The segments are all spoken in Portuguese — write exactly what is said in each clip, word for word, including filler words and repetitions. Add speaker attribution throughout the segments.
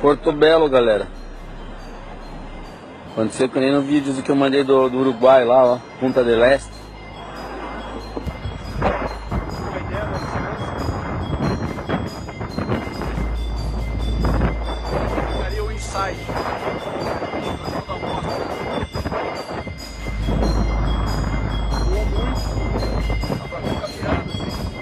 Speaker 1: Porto Belo, galera. Aconteceu que nem no vídeo que eu mandei do, do Uruguai lá, ó. Punta del Este.
Speaker 2: Ficaria o insight. Voou muito. Agora fica virado.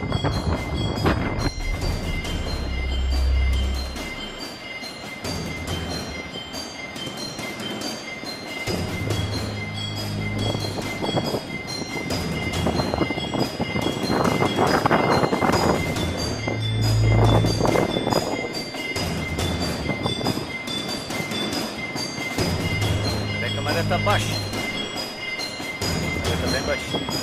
Speaker 2: A maré tá baixa. A maré tá bem baixinha.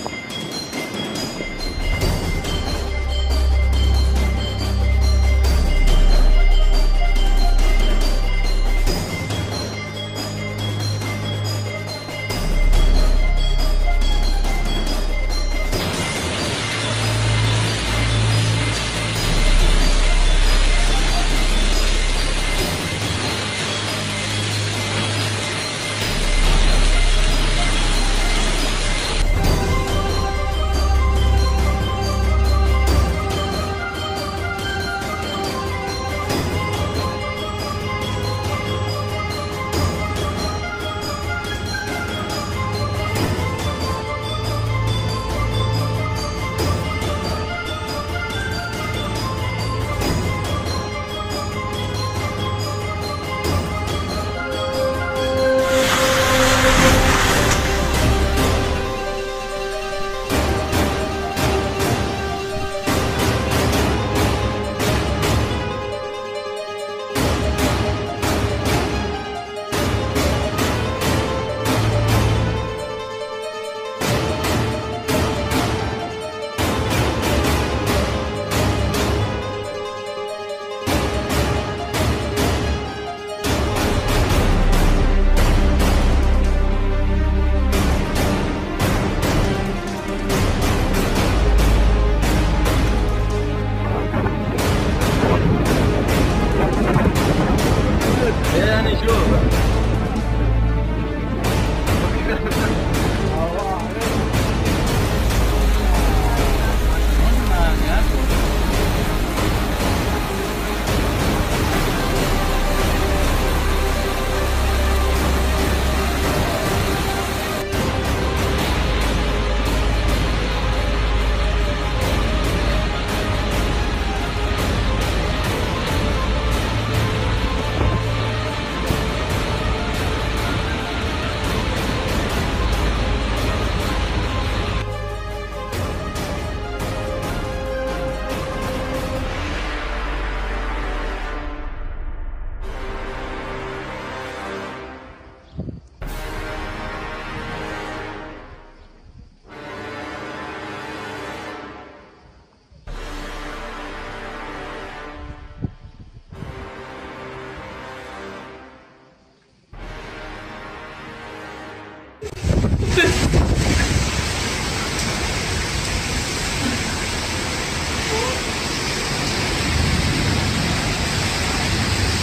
Speaker 1: É, né, Ju?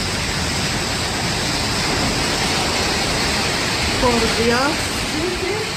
Speaker 3: Por Dios.